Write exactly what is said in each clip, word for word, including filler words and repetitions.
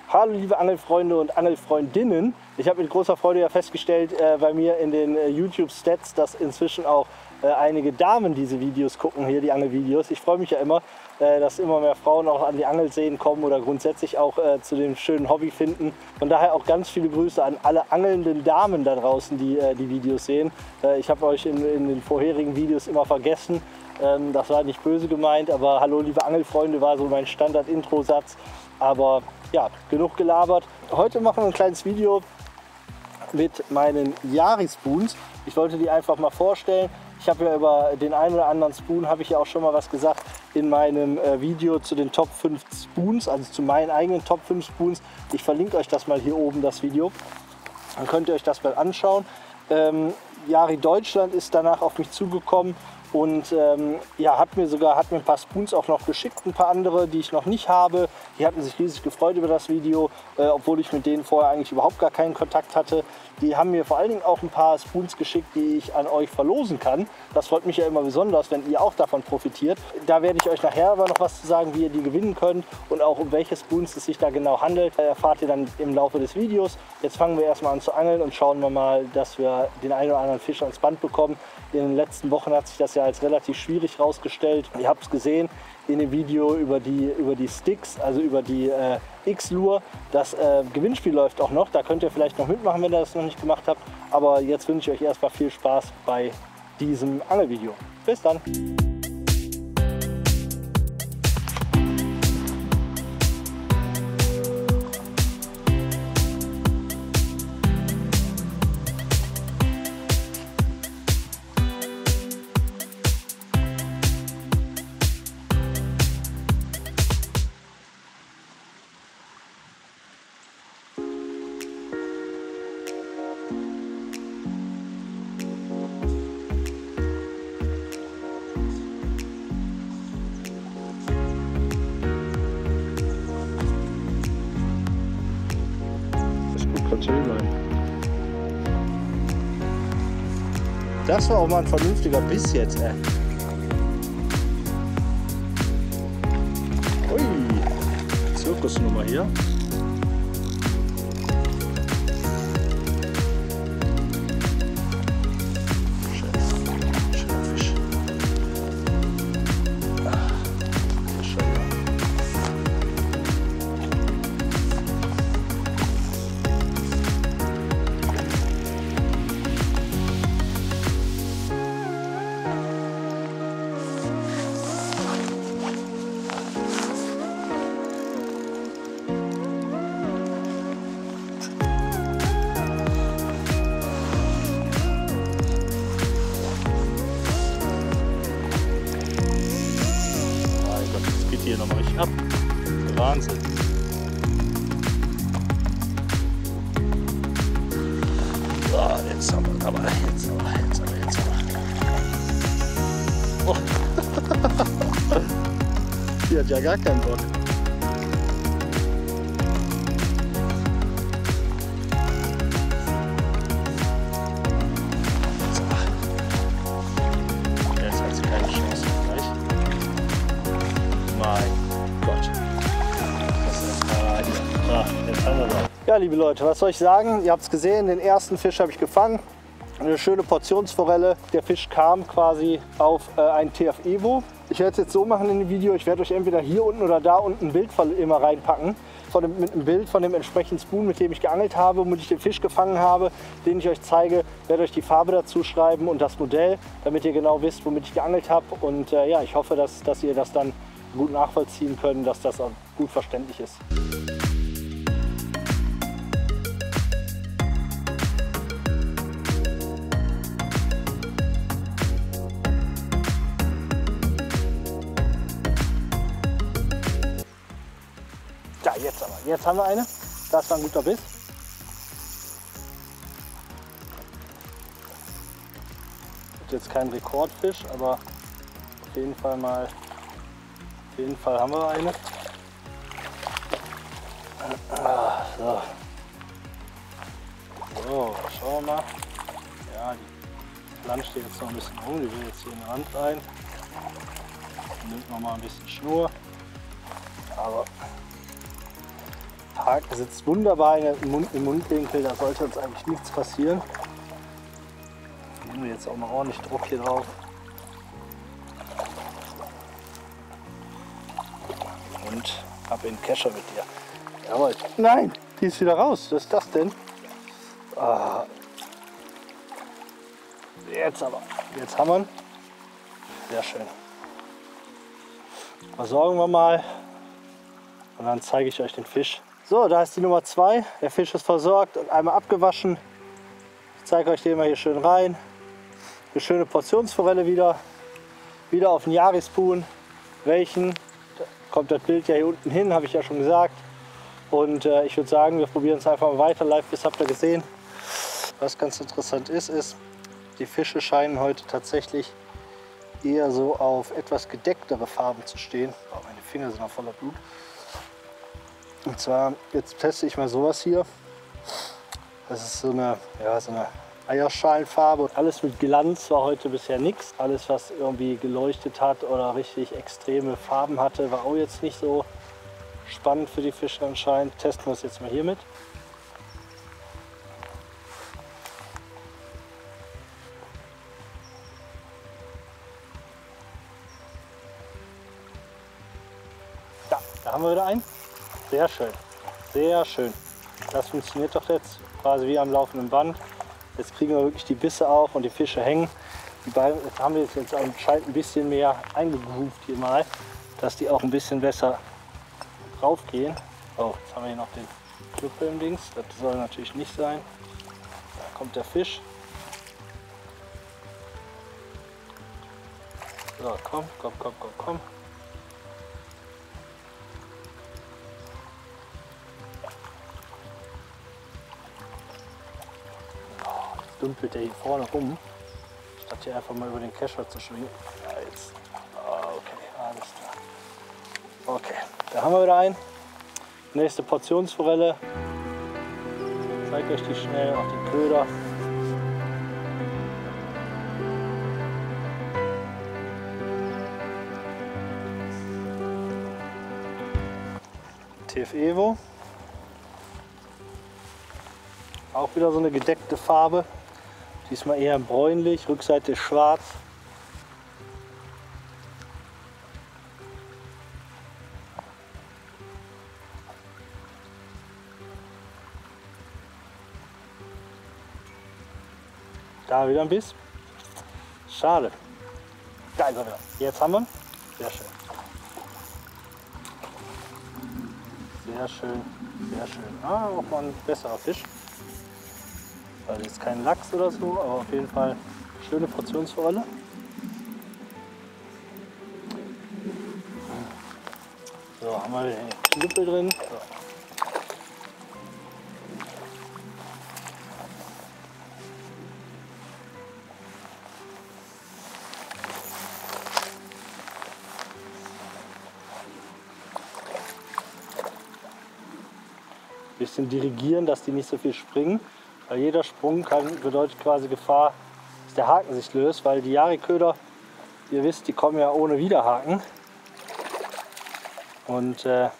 Hallo liebe Angelfreunde und Angelfreundinnen. Ich habe mit großer Freude ja festgestellt äh, bei mir in den äh, YouTube-Stats, dass inzwischen auch äh, einige Damen diese Videos gucken, hier die Angelvideos. Ich freue mich ja immer, äh, dass immer mehr Frauen auch an die Angelseen kommen oder grundsätzlich auch äh, zu dem schönen Hobby finden. Von daher auch ganz viele Grüße an alle angelnden Damen da draußen, die äh, die Videos sehen. Äh, ich habe euch in, in den vorherigen Videos immer vergessen. Ähm, das war nicht böse gemeint, aber hallo liebe Angelfreunde war so mein Standard-Intro-Satz. Aber ja, genug gelabert. Heute machen wir ein kleines Video mit meinen Yari Spoons. Ich wollte die einfach mal vorstellen. Ich habe ja über den einen oder anderen Spoon, habe ich ja auch schon mal was gesagt in meinem äh, Video zu den Top fünf Spoons, also zu meinen eigenen Top fünf Spoons. Ich verlinke euch das mal hier oben, das Video. Dann könnt ihr euch das mal anschauen. Ähm, Yari Deutschland ist danach auf mich zugekommen und ähm, ja, hat mir sogar hat mir ein paar Spoons auch noch geschickt, ein paar andere, die ich noch nicht habe. Die hatten sich riesig gefreut über das Video, äh, obwohl ich mit denen vorher eigentlich überhaupt gar keinen Kontakt hatte. Die haben mir vor allen Dingen auch ein paar Spoons geschickt, die ich an euch verlosen kann. Das freut mich ja immer besonders, wenn ihr auch davon profitiert. Da werde ich euch nachher aber noch was zu sagen, wie ihr die gewinnen könnt und auch um welche Spoons es sich da genau handelt. Das erfahrt ihr dann im Laufe des Videos. Jetzt fangen wir erstmal an zu angeln und schauen wir mal, dass wir den einen oder anderen Fisch ans Band bekommen. In den letzten Wochen hat sich das ja als relativ schwierig herausgestellt. Ihr habt es gesehen in dem Video über die, über die Sticks, also über die äh, X-Lure. Das äh, Gewinnspiel läuft auch noch, da könnt ihr vielleicht noch mitmachen, wenn ihr das noch nicht gemacht habt. Aber jetzt wünsche ich euch erstmal viel Spaß bei diesem Angelvideo. Bis dann! Das war auch mal ein vernünftiger Biss jetzt, ey. Ui, Zirkusnummer hier. Hier nochmal richtig ab. Wahnsinn. So, jetzt haben wir aber jetzt aber jetzt aber jetzt aber. Oh. Die hat ja gar keinen Bock. Jetzt hat sie keine Chance gleich. Mein Gott. Das ist äh, ja, jetzt haben wir das. Ja, liebe Leute, was soll ich sagen? Ihr habt es gesehen, den ersten Fisch habe ich gefangen. Eine schöne Portionsforelle. Der Fisch kam quasi auf äh, einen T F Evo. Ich werde es jetzt so machen in dem Video, ich werde euch entweder hier unten oder da unten ein Bild von, immer reinpacken. Von dem, mit einem Bild von dem entsprechenden Spoon, mit dem ich geangelt habe, womit ich den Fisch gefangen habe, den ich euch zeige. Ich werde euch die Farbe dazu schreiben und das Modell, damit ihr genau wisst, womit ich geangelt habe. Und äh, ja, ich hoffe, dass, dass ihr das dann gut nachvollziehen können, dass das auch gut verständlich ist. Ja, jetzt aber. Jetzt haben wir eine. Das war ein guter Biss. Jetzt kein Rekordfisch, aber auf jeden Fall mal, auf jeden Fall haben wir eine. Ah, so. So, schauen wir mal. Ja, die planscht hier jetzt noch ein bisschen rum, die will jetzt hier in den Rand rein. Nimmt noch mal ein bisschen Schnur. Aber Haken sitzt wunderbar im, Mund, im Mundwinkel, da sollte uns eigentlich nichts passieren. Nehmen wir jetzt auch mal ordentlich Druck hier drauf. Und ab in den Kescher mit dir. Jawohl. Nein, die ist wieder raus. Was ist das denn? Ah. Jetzt aber. Jetzt haben wir ihn. Sehr schön. Versorgen wir mal. Und dann zeige ich euch den Fisch. So, da ist die Nummer zwei. Der Fisch ist versorgt und einmal abgewaschen. Ich zeige euch den mal hier schön rein. Eine schöne Portionsforelle wieder. Wieder auf den Yarispoon. Welchen? Da kommt das Bild ja hier unten hin, habe ich ja schon gesagt. Und äh, ich würde sagen, wir probieren es einfach mal weiter. Live-Biss habt ihr gesehen. Was ganz interessant ist, ist, die Fische scheinen heute tatsächlich eher so auf etwas gedecktere Farben zu stehen. Oh, meine Finger sind noch voller Blut. Und zwar, jetzt teste ich mal sowas hier. Das ist so eine, ja, so eine Eierschalenfarbe. Alles mit Glanz war heute bisher nichts. Alles, was irgendwie geleuchtet hat oder richtig extreme Farben hatte, war auch jetzt nicht so spannend für die Fische anscheinend. Testen wir es jetzt mal hier mit. Da, da haben wir wieder einen. Sehr schön, sehr schön. Das funktioniert doch jetzt quasi wie am laufenden Band. Jetzt kriegen wir wirklich die Bisse auch und die Fische hängen. Die beiden, jetzt haben wir jetzt, jetzt anscheinend ein bisschen mehr eingegroovt hier mal, dass die auch ein bisschen besser drauf gehen. Oh, jetzt haben wir hier noch den Knüppel im Dings. Das soll natürlich nicht sein. Da kommt der Fisch. So, komm, komm, komm, komm, komm. Dümpelt der hier vorne rum, statt hier einfach mal über den Kescher zu schwingen. Ja, jetzt. Okay, alles klar. Okay, da haben wir wieder einen. Nächste Portionsforelle. Ich zeige euch die schnell auf den Köder. T F Evo. Auch wieder so eine gedeckte Farbe. Diesmal eher bräunlich, Rückseite schwarz. Da wieder ein Biss. Schade. Geil, wieder. Jetzt haben wir ihn. Sehr schön. Sehr schön, sehr schön. Ah, auch mal ein besserer Fisch. Also jetzt kein Lachs oder so, aber auf jeden Fall schöne Portionsforelle. So, haben wir den Knüppel drin. So. Bisschen dirigieren, dass die nicht so viel springen. Weil jeder Sprung kann, bedeutet quasi Gefahr, dass der Haken sich löst, weil die Yari-Köder, ihr wisst, die kommen ja ohne Widerhaken. Und äh,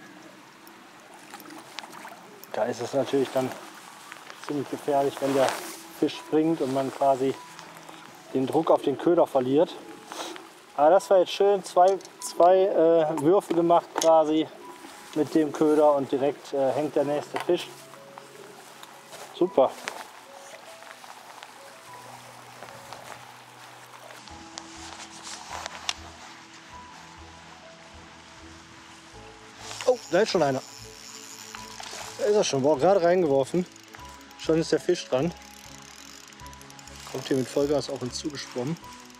da ist es natürlich dann ziemlich gefährlich, wenn der Fisch springt und man quasi den Druck auf den Köder verliert. Aber das war jetzt schön, zwei, zwei äh, Würfe gemacht quasi mit dem Köder und direkt äh, hängt der nächste Fisch. Super. Oh, da ist schon einer. Da ist er schon. War gerade reingeworfen. Schon ist der Fisch dran. Kommt hier mit Vollgas auf uns zugeschwommen.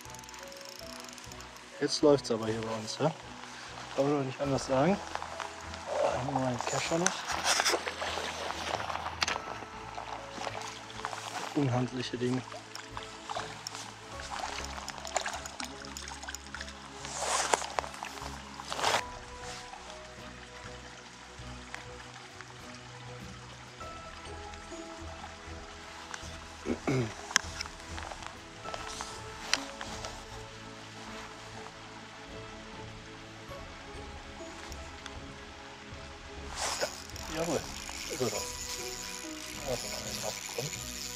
Jetzt läuft es aber hier bei uns. Ja? Kann man doch nicht anders sagen. Da haben wir mal einen Kescher noch. Unhandliche Dinge. Jawohl. So doch. Also mal einen draufbekommen.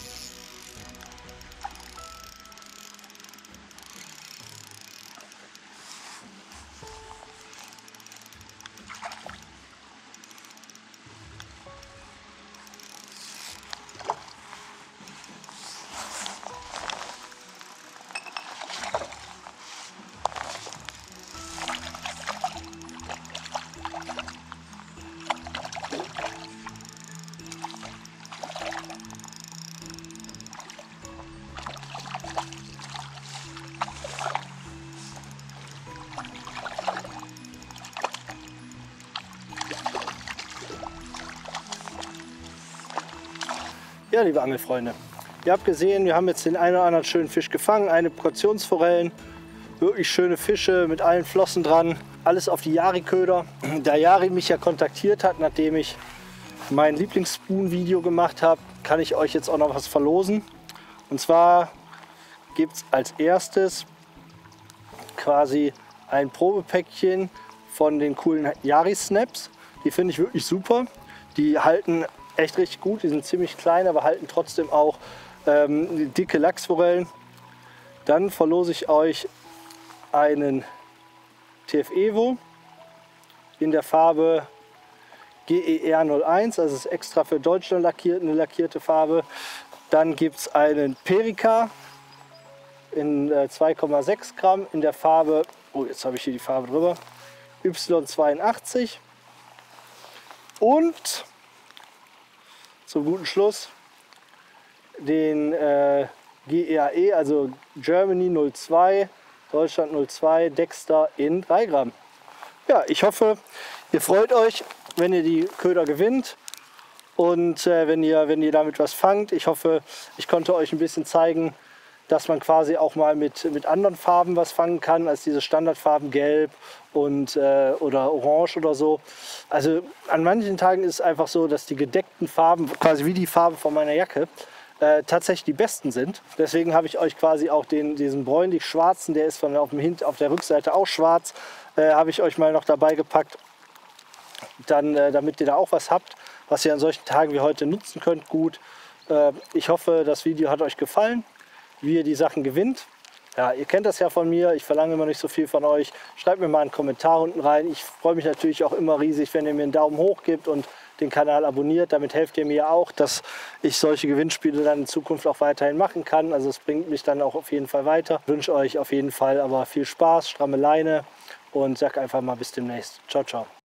Ja, liebe Angelfreunde, ihr habt gesehen, wir haben jetzt den einen oder anderen schönen Fisch gefangen, eine Portionsforellen, wirklich schöne Fische mit allen Flossen dran, alles auf die Yari-Köder. Da Yari mich ja kontaktiert hat, nachdem ich mein Lieblings-Spoon-Video gemacht habe, kann ich euch jetzt auch noch was verlosen. Und zwar gibt es als erstes quasi ein Probepäckchen von den coolen Yari-Snaps. Die finde ich wirklich super. Die halten echt richtig gut, die sind ziemlich klein, aber halten trotzdem auch ähm, dicke Lachsforellen. Dann verlose ich euch einen T F Evo in der Farbe G E R null eins, also ist extra für Deutschland lackiert, eine lackierte Farbe. Dann gibt es einen Perica in äh, zwei Komma sechs Gramm in der Farbe, oh jetzt habe ich hier die Farbe drüber, Y zweiundachtzig. Und zum guten Schluss den äh, G E A E, also Germany null zwei, Deutschland null zwei, Dexter in drei Gramm. Ja, ich hoffe, ihr freut euch, wenn ihr die Köder gewinnt und äh, wenn, ihr, wenn ihr damit was fangt. Ich hoffe, ich konnte euch ein bisschen zeigen, dass man quasi auch mal mit, mit anderen Farben was fangen kann, als diese Standardfarben Gelb und, äh, oder Orange oder so. Also an manchen Tagen ist es einfach so, dass die gedeckten Farben, quasi wie die Farbe von meiner Jacke, äh, tatsächlich die besten sind. Deswegen habe ich euch quasi auch den, diesen bräunlich-schwarzen, der ist von auf, dem Hint, auf der Rückseite auch schwarz, äh, habe ich euch mal noch dabei gepackt, dann, äh, damit ihr da auch was habt, was ihr an solchen Tagen wie heute nutzen könnt. Gut, äh, ich hoffe, das Video hat euch gefallen, wie ihr die Sachen gewinnt. Ja, ihr kennt das ja von mir, ich verlange immer nicht so viel von euch. Schreibt mir mal einen Kommentar unten rein. Ich freue mich natürlich auch immer riesig, wenn ihr mir einen Daumen hoch gebt und den Kanal abonniert. Damit helft ihr mir auch, dass ich solche Gewinnspiele dann in Zukunft auch weiterhin machen kann. Also es bringt mich dann auch auf jeden Fall weiter. Ich wünsche euch auf jeden Fall aber viel Spaß, stramme Leine und sag einfach mal bis demnächst. Ciao, ciao.